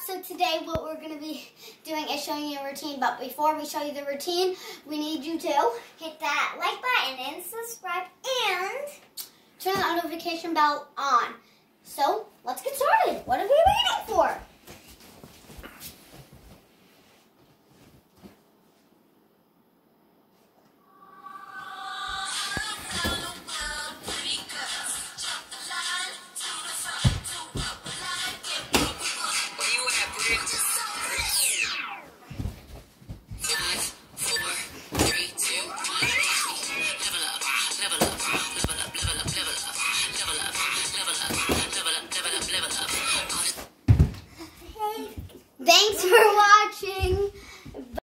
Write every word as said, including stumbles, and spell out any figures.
So today what we're going to be doing is showing you a routine, but before we show you the routine, we need you to hit that like button and subscribe and turn the notification bell on. So let's get started. What are we waiting for?